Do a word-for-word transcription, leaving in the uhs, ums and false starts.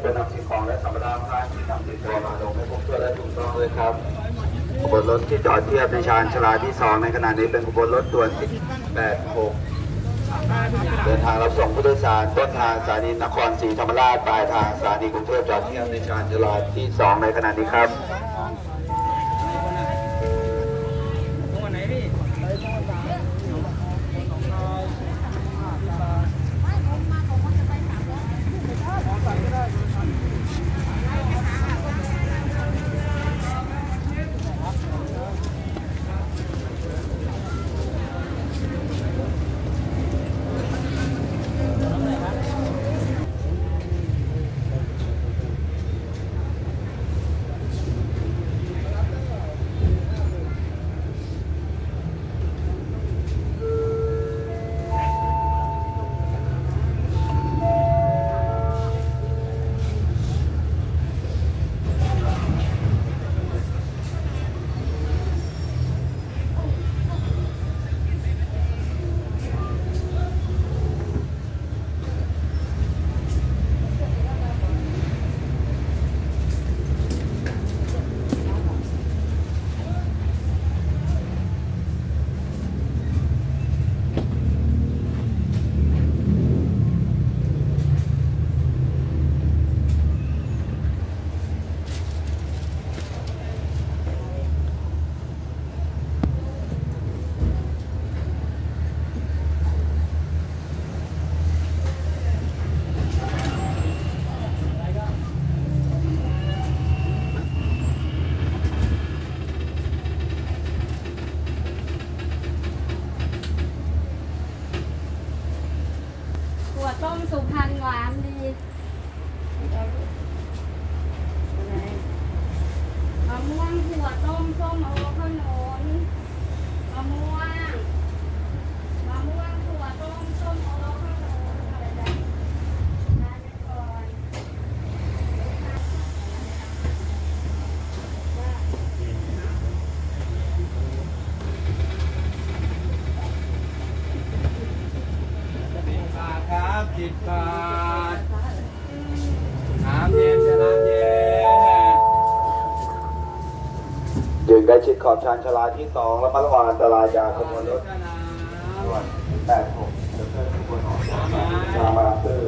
จะนำสิ่งของและสัมภาระท่านที่นำติดตัวมาลงให้ครบถ้วนและถูกต้องเลยครับขบวนรถที่จอดเทียบในชานชาลาที่สองในขณะนี้เป็นขบวนรถด่วนสิบแปดหกเดินทางรับส่งผู้โดยสารต้นทางสถานีนครศรีธรรมราชปลายทางสถานีกรุงเทพจอดเทียบในชานชาลาที่สองในขณะนี้ครับต้มสุพรรณหวานดีมะม่วงถั่วต้มส้มโอขนมมะม่วงมะม่วงถั่วต้มส้มโอขนมอะไรได้ได้ก่อนครับสิบบาทน้ำเย็นจะน้ำเย็นยืนใกล้ชิดขอบชานชาลาที่สองและมาระวังอันตรายจากขบวนรถด่วนแปดหกจะเคลื่อนขบวนออกจากทางบางซื่อ